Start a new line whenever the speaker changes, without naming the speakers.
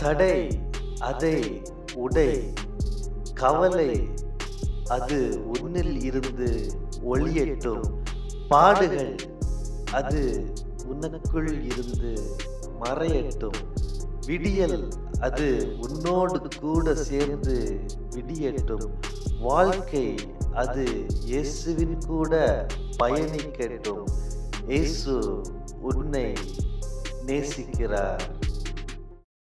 தடை அதை உடை, கவலை அது உன்னில் இருந்து ஒளியட்டும், பாடுகள் அது உனக்குள் இருந்து மறையட்டும், விடியல் அது உன்னோடு கூட சேர்ந்து விடியட்டும், வாழ்க்கை அது இயேசுவின் கூட பயணிக்கட்டும். இயேசு உன்னை நேசிக்கிறார்.